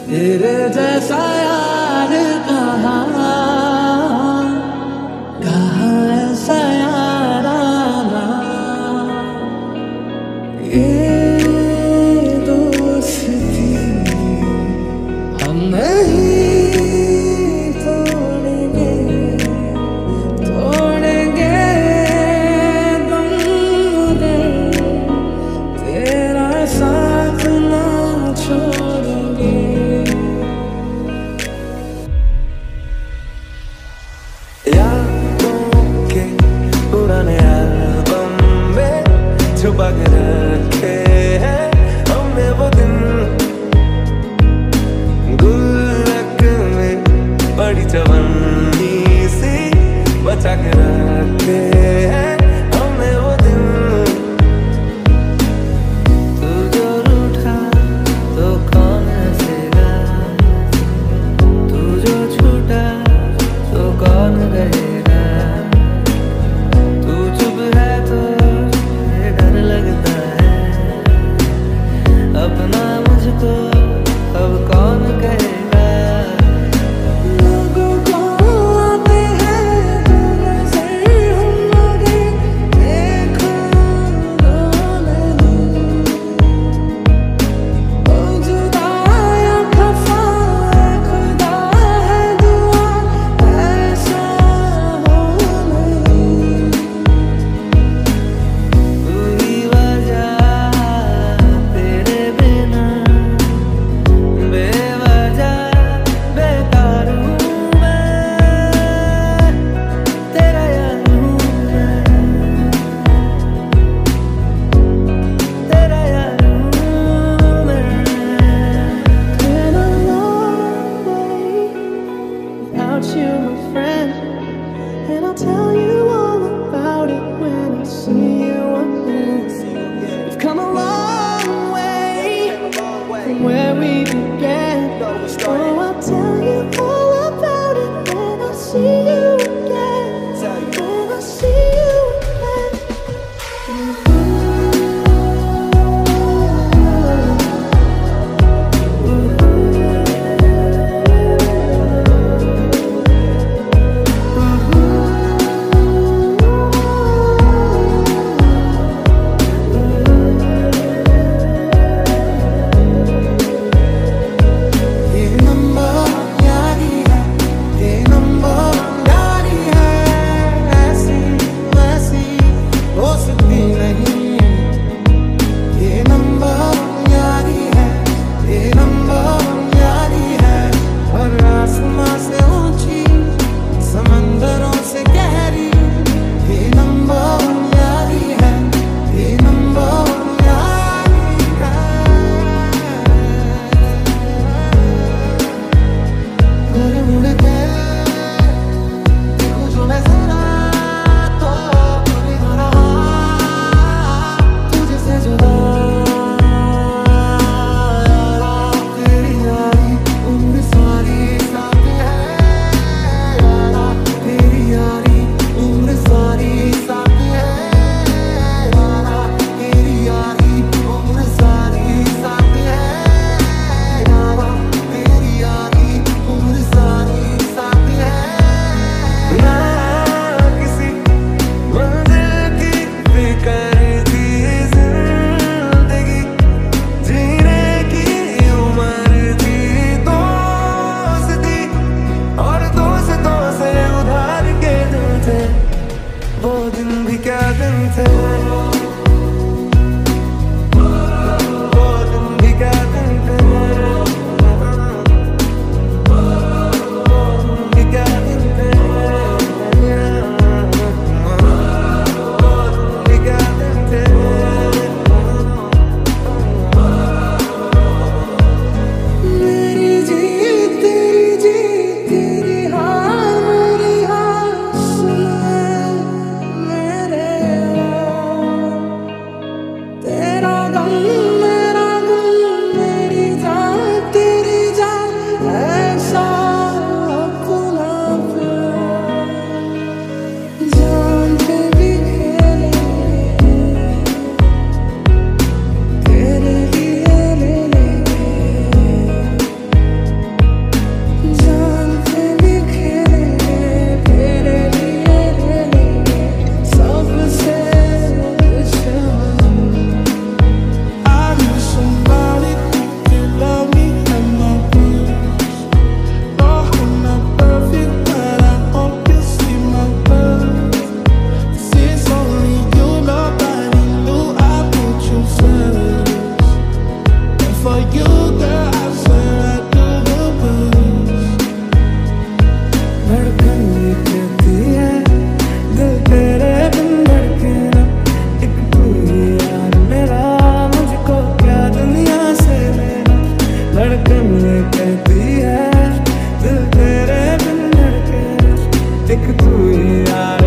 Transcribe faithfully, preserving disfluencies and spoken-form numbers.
तेरे जैसा यार कहाँ कहाँ ऐसा याराना। ये दोस्ती हम नहीं तोड़ेंगे, तोड़ेंगे दम दे, तेरा साथ ना छोड़ेंगे। यादों के पुराने एल्बम में छुपा के रखे हैं हमने वो दिन, गुल्लक में बड़ी जवानी सी बचा के रखे हैं हमने वो दिन। तू जो रूठा तो कौन हंसेगा, तू जो छूटा तो कौन कहेगा, तू चुप है तो ये डर लगता है, अपना मुझको अब कौन कहेगा। लोगों को आते हैं तो नजर हम आगे देखो नहीं, ओ जुदा या खफा खुदा है दुआ ऐसा हो नहीं। तू ही वजह तेरे बिना बेवजह बेकार हूँ मैं, तेरा यार हूँ मैं, तेरा यार हूँ मैं। Been a long way without you, my friend, and I'll tell you all about it when I see you again. We've come a long way from where we began. Oh, I'll tell you all about it when I see you again. When I see you again. ये number यारी है, ये number एक तू ही यार